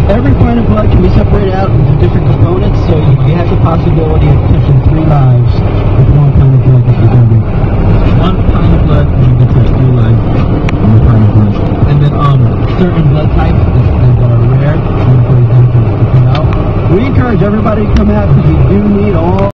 every pint of blood can be separated out into different components, so you have the possibility of touching 3 lives with 1 pint of blood that you're going to do. 1 pint of blood, and you can touch 3 lives on 1 pint of blood. And then Certain blood types that are rare, for example, to come out. We encourage everybody to come out because you do need all